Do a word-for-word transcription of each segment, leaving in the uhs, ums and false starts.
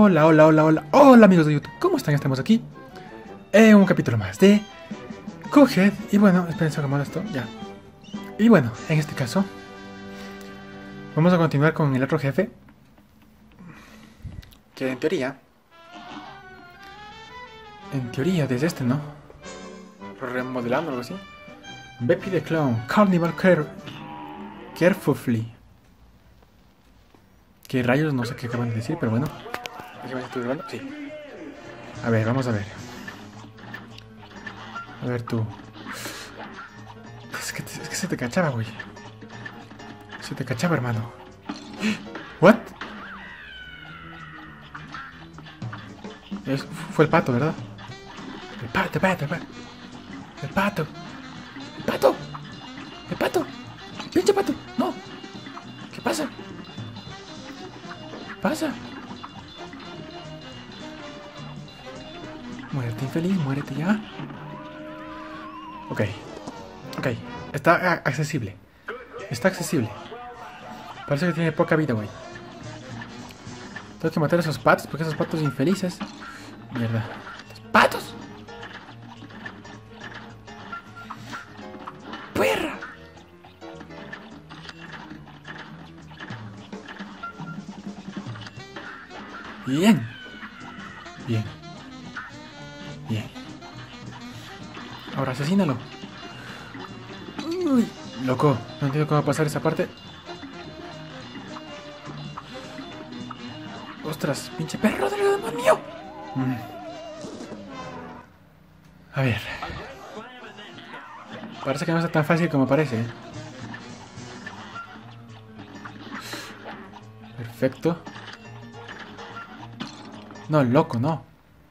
Hola, hola, hola, hola, hola amigos de YouTube, ¿cómo están? Estamos aquí en un capítulo más de Cuphead. Y bueno, espérense que esto, ya. Y bueno, en este caso vamos a continuar con el otro jefe, que en teoría En teoría desde este, ¿no? Remodelando o algo así. Beppy the Clown, Carnival Care Carefully. ¿Qué rayos? No sé qué acaban de decir, pero bueno. Déjame, ¿estoy grabando? Sí. A ver, vamos a ver. A ver tú. Es que, es que se te cachaba, güey. Se te cachaba, hermano. ¿What? Es, fue el pato, ¿verdad? El pato, el pato, el pato. El pato. El pato. El pato. El pinche pato. No. ¿Qué pasa? ¿Qué pasa? Muérete, infeliz. Muérete ya. Ok. Ok. Está accesible. Está accesible. Parece que tiene poca vida, güey. Tengo que matar a esos patos porque esos patos infelices. Mierda. ¡Los patos! ¡Perra! Bien. Bien. Bien. Ahora asesínalo. Uy, loco. No entiendo cómo pasar esa parte. Ostras, pinche perro del demonio. Mm. A ver. Parece que no está tan fácil como parece. Perfecto. No, loco, no.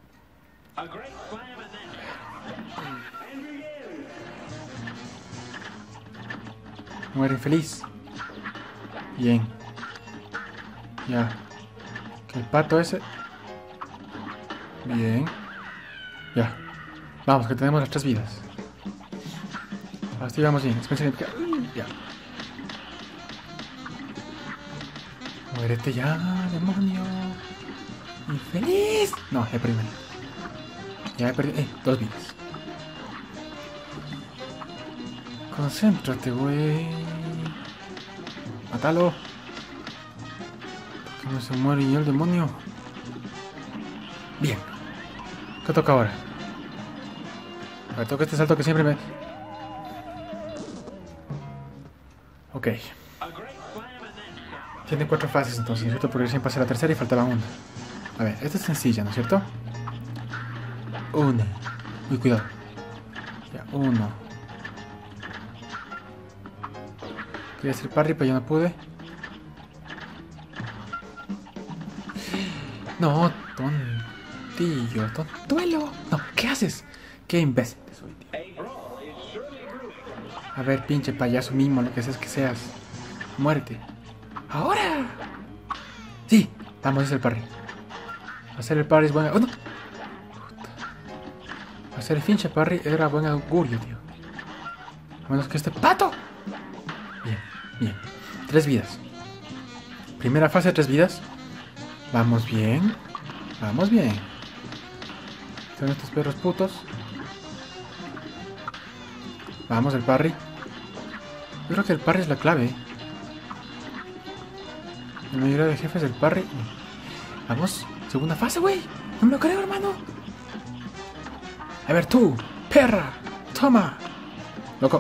Muere infeliz. Bien. Ya. Que el pato ese. Bien. Ya. Vamos, que tenemos las tres vidas. Así vamos bien. Ya. Muérete ya, demonio. Infeliz. No, ya perdí. Ya he perdido. Eh, dos vidas. Concéntrate, güey. Mátalo. ¿Por qué no se muere y el demonio? Bien. ¿Qué toca ahora? A ver, toca este salto que siempre me... Ok. Tiene cuatro fases entonces, ¿cierto? Porque recién pasé la tercera y faltaba una. A ver, esta es sencilla, ¿no es cierto? Una. Uy, cuidado. Ya, uno. Quería hacer parry, pero ya no pude. No, tontillo, tontuelo. No, ¿qué haces? Qué imbécil soy, tío. A ver, pinche payaso mismo, lo que seas que seas. Muérete. ¡Ahora! Sí, vamos a hacer el parry. Hacer el parry es bueno. ¡Oh, no! Hacer el pinche parry era buen augurio, tío. A menos que este pato. Bien, bien. Tres vidas. Primera fase, tres vidas. Vamos bien. Vamos bien. Son estos perros putos. Vamos, el parry. Yo creo que el parry es la clave. La mayoría de jefes del parry. Vamos, segunda fase, güey. No me lo creo, hermano. A ver tú, perra. Toma. Loco.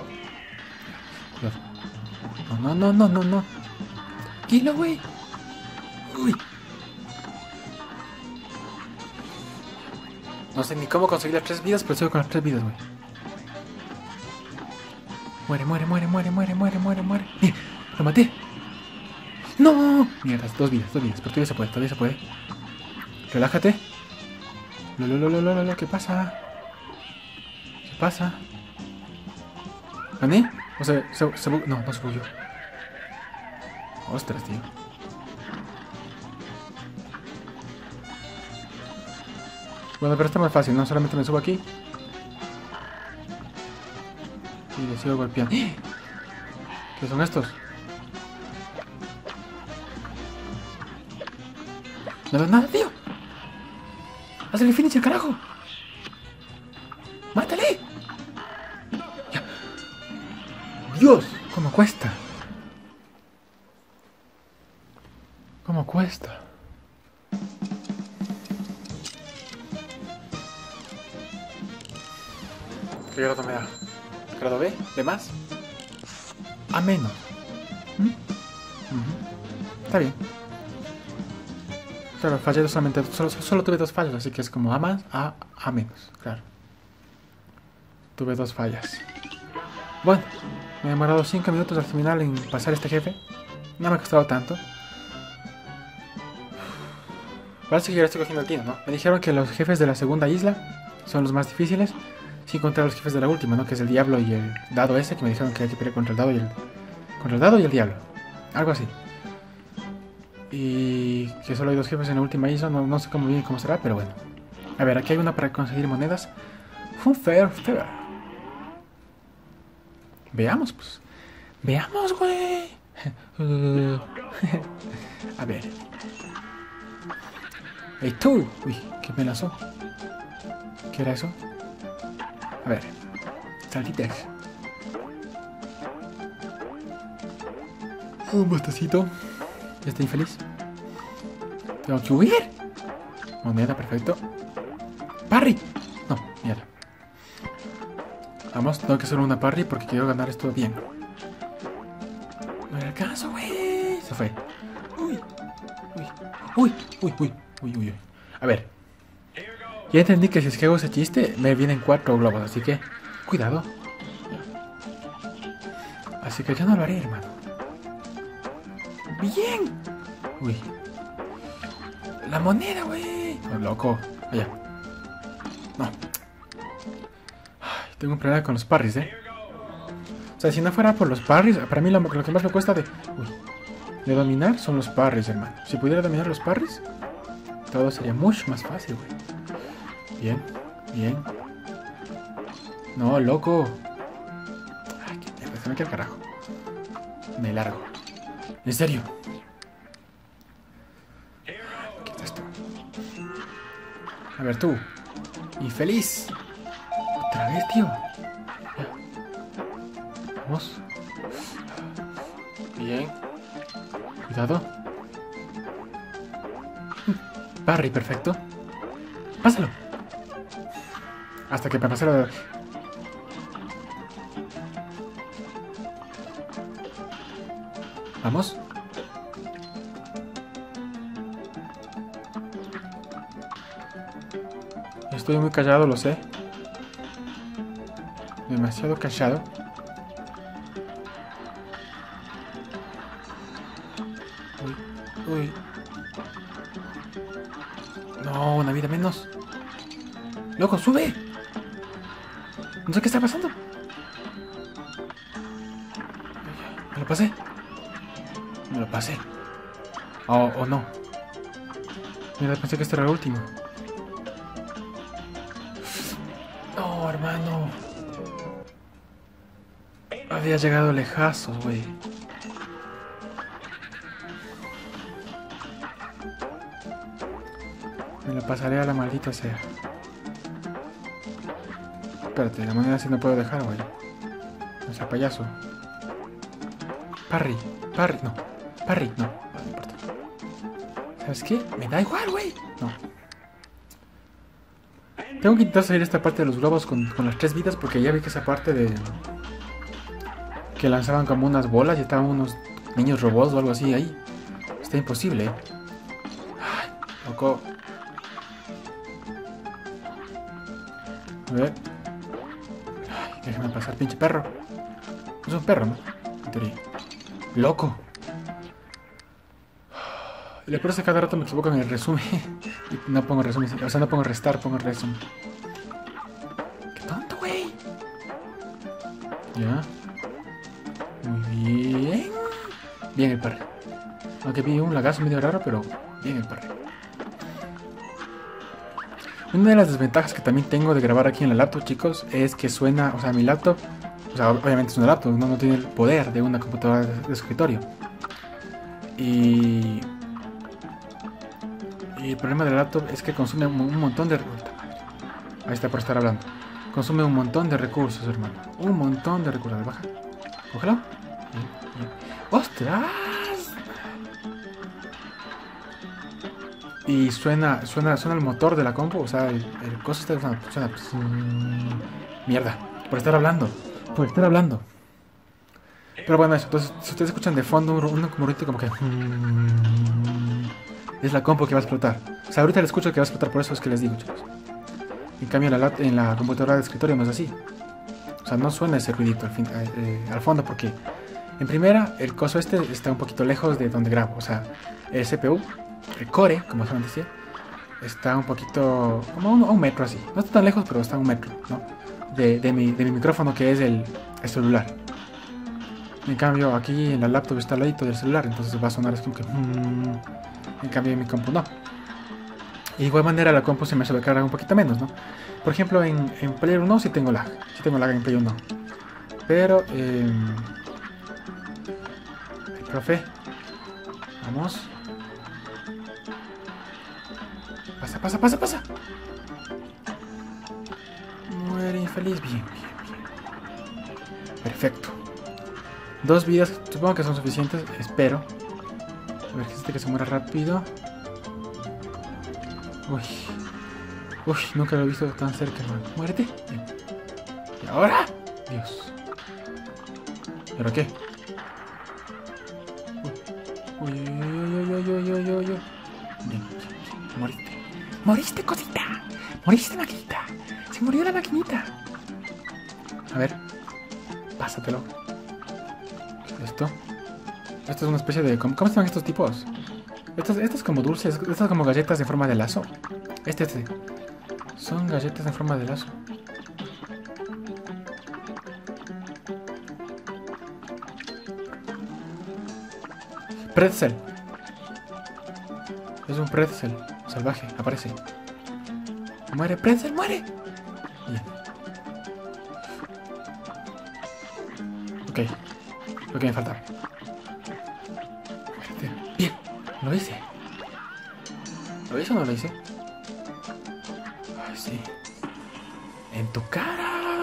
No, no, no, no, no. Tranquilo, güey. Uy. No sé ni cómo conseguir las tres vidas, pero estoy con las tres vidas, güey. Muere, muere, muere, muere, muere, muere, muere, muere. Mira, lo maté. ¡No! Mierda, dos vidas, dos vidas. Pero todavía se puede, todavía se puede. Relájate. Lo, lo, lo, lo, lo, lo, ¿qué pasa? ¿Qué pasa? ¿Gané? O sea, se, se, no, no se bugueó. Ostras, tío. Bueno, pero está más fácil, ¿no? Solamente me subo aquí. Y le sigo golpeando. ¿Qué son estos? No veo nada, tío. ¡Hazle el finisher, carajo! ¡Mátale! Ya. ¡Dios! ¿Cómo cuesta? ¿Cómo cuesta? ¿Qué grado me da? ¿Grado B? ¿B más? A menos. ¿Mm? Uh-huh. Está bien. Claro, fallé solamente, solo, solo tuve dos fallas, así que es como A más, A, A menos, claro. Tuve dos fallas. Bueno, me he demorado cinco minutos al final en pasar este jefe. No me ha costado tanto. Parece que ya estoy cogiendo el tino, ¿no? Me dijeron que los jefes de la segunda isla son los más difíciles, sin contar los jefes de la última, ¿no? Que es el diablo y el dado ese, que me dijeron que hay que pelear contra el dado y el... Contra el dado y el diablo. Algo así. Y que solo hay dos jefes en la última isla, no, no sé cómo bien cómo será, pero bueno. A ver, aquí hay una para conseguir monedas. Funfair, fair. Veamos, pues. Veamos, güey. uh, A ver. ¡Ey, tú! Uy, ¿qué me lanzó? ¿Qué era eso? A ver. Saltitex. Un bastecito. Ya estoy infeliz. Tengo que huir. Moneda, perfecto. ¡Parry! No, mierda. Vamos, tengo que hacer una parry porque quiero ganar esto bien. No le alcanzo, güey. Se fue. Uy. Uy. Uy, uy, uy. Uy, uy, uy. A ver. Ya entendí que si es que hago ese chiste, me vienen cuatro globos, así que... Cuidado. Así que ya no lo haré, hermano. ¡Bien! Uy. La moneda, güey. Oh, loco. Allá. No. Ay, tengo un problema con los parries, ¿eh? O sea, si no fuera por los parries, para mí lo, lo que más me cuesta de... Uy. De dominar son los parries, hermano. Si pudiera dominar los parries, todo sería mucho más fácil, güey. Bien, bien. No, loco. Ay, qué mierda, se me queda el carajo. Me largo. En serio. ¿Qué es esto? A ver, tú. Infeliz. Otra vez, tío. Ya. Vamos. Bien. Cuidado. Parry, perfecto. Pásalo. Hasta que me pase la... Vamos. Estoy muy callado, lo sé. Demasiado callado. Uy, uy. No, una vida menos. ¡Loco, sube! No sé qué está pasando. ¿Me lo pasé? Me lo pasé. Oh, oh no. Mira, pensé que este era el último. No, hermano. Había llegado lejazos, güey. Me lo pasaré a la maldita sea. Espérate, la moneda sí no puedo dejar, güey. O sea, payaso. Parry, parry, no. Parry, no. No me importa. ¿Sabes qué? Me da igual, güey. No. Tengo que intentar salir esta parte de los globos con, con las tres vidas porque ya vi que esa parte de... que lanzaban como unas bolas y estaban unos niños robots o algo así ahí. Está imposible, ¿eh? Ay, loco. A ver. Ay, déjame pasar, pinche perro. Es un perro, ¿no? En teoría. Loco. Y le parece que cada rato me equivoco en el resumen. Y no pongo resumen. O sea, no pongo restar, pongo resumen. ¡Qué tonto, güey! Ya. Muy bien. Bien el parry. Aunque vi un lagazo medio raro, pero bien el parry. Una de las desventajas que también tengo de grabar aquí en la laptop, chicos, es que suena, o sea, mi laptop, o sea, obviamente es una laptop, no, no tiene el poder de una computadora de, de escritorio. Y... Y el problema de la laptop es que consume un, un montón de... Ahí está por estar hablando. Consume un montón de recursos, hermano. Un montón de recursos. Baja. Cógelo. Bien, bien. ¡Ostras! Y suena, suena, suena el motor de la compu. O sea, el, el coso está suena, suena pues, mmm, mierda. Por estar hablando. Por estar hablando. Pero bueno, eso. Entonces, si ustedes escuchan de fondo un, un ruido como que... Mmm, es la compu que va a explotar. O sea, ahorita le escucho que va a explotar. Por eso es que les digo, chicos. En cambio, en la, en la computadora de escritorio no es así. O sea, no suena ese ruidito al, fin, eh, al fondo porque... En primera, el coso este está un poquito lejos de donde grabo. O sea, el C P U, el core, como se decía, está un poquito... como a un, un metro así. No está tan lejos, pero está a un metro, ¿no? De, de, mi, de mi micrófono, que es el, el celular. En cambio, aquí en la laptop está al ladito del celular. Entonces va a sonar así como que... Mmm, en cambio, en mi compu no. Y de igual manera la compu se me sobrecarga un poquito menos, ¿no? Por ejemplo, en, en Player uno sí tengo lag. Sí tengo lag en Player uno. Pero... Eh, profe, vamos. Pasa, pasa, pasa, pasa. Muere infeliz. Bien, bien, bien. Perfecto. Dos vidas, supongo que son suficientes. Espero. A ver, que este que se muera rápido. Uy. Uy, nunca lo he visto tan cerca, hermano. Muérete. Bien. ¿Y ahora? Dios. ¿Y ahora qué? Uy, uy, uy, uy, uy, uy, uy. Bien, moriste. Moriste, cosita. Moriste, maquinita. Se murió la maquinita. A ver. Pásatelo. Esto. Esto es una especie de... ¿Cómo, cómo se llaman estos tipos? Estos, estos como dulces. Estas como galletas en forma de lazo. Este, este. Son galletas en forma de lazo. Pretzel. Es un pretzel salvaje, aparece. Muere, pretzel, muere. Bien. Ok. Lo que me falta. Bien. Lo hice. ¿Lo hice o no lo hice? Ay, sí. En tu cara.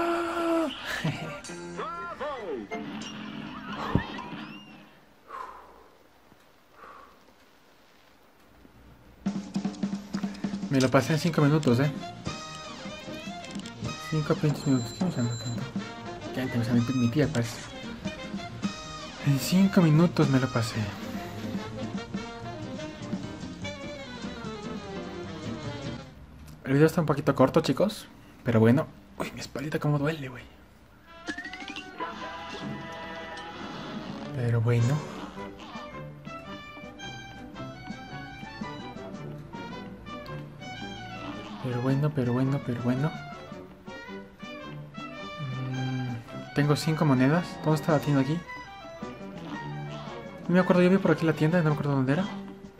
Me lo pasé en cinco minutos, eh. cinco pinches minutos. ¿Qué me llama tanto? Ya te me sale mi tía, parece. En cinco minutos me lo pasé. El video está un poquito corto, chicos. Pero bueno. Uy, mi espalda como duele, güey. Pero bueno. Pero bueno, pero bueno, pero bueno. Mm, tengo cinco monedas. ¿Dónde está la tienda aquí? No me acuerdo, yo vi por aquí la tienda, no me acuerdo dónde era.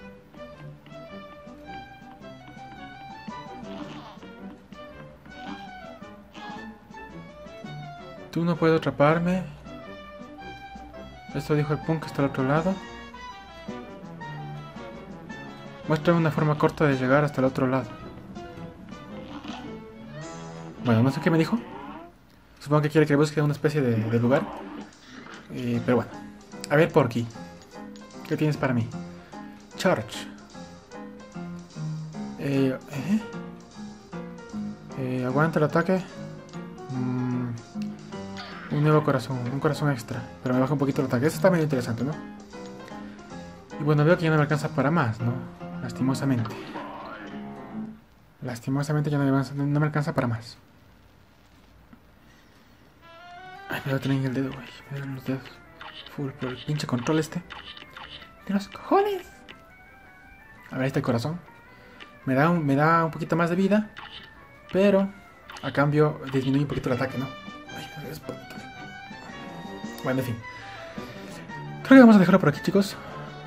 Tú no puedes atraparme. Esto dijo el punk que está al otro lado. Muéstrame una forma corta de llegar hasta el otro lado. Bueno, no sé qué me dijo. Supongo que quiere que busque una especie de, de lugar. Eh, pero bueno. A ver, por aquí. ¿Qué tienes para mí? Charge. Eh, ¿eh? Eh, aguanta el ataque. Mm, un nuevo corazón. Un corazón extra. Pero me baja un poquito el ataque. Eso está medio interesante, ¿no? Y bueno, veo que ya no me alcanza para más, ¿no? Lastimosamente. Lastimosamente ya no me, no me alcanza para más. Ay, me voy a tener en el dedo, güey. Me duelen los dedos. Full por el pinche control este. ¡De los cojones! A ver, ahí está el corazón. Me da, un, me da un poquito más de vida. Pero, a cambio, disminuye un poquito el ataque, ¿no? Ay, me es... Bueno, en fin. Creo que vamos a dejarlo por aquí, chicos.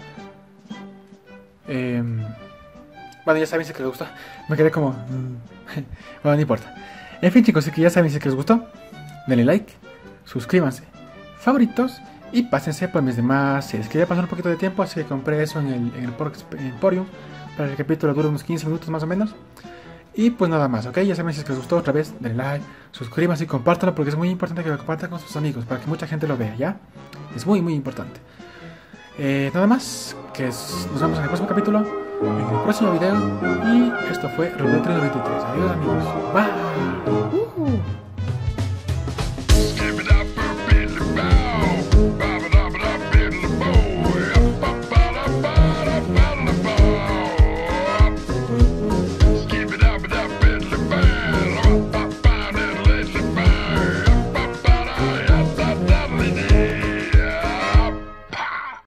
Eh... Bueno, ya saben si que les gusta. Me quedé como... bueno, no importa. En fin, chicos, si que ya saben si que les gustó. Denle like. Suscríbanse. Favoritos. Y pásense por mis demás series. Quería pasar un poquito de tiempo, así que compré eso en el, en el Emporium. para el capítulo dura unos quince minutos más o menos. Y pues nada más, ¿ok? Ya saben, si es que les gustó, otra vez denle like, suscríbanse y compártanlo, porque es muy importante que lo compartan con sus amigos, para que mucha gente lo vea, ¿ya? Es muy, muy importante. Eh, nada más, que es, nos vemos en el próximo capítulo, en el próximo video. Y esto fue Robotrio noventa y tres. Adiós, amigos. Bye.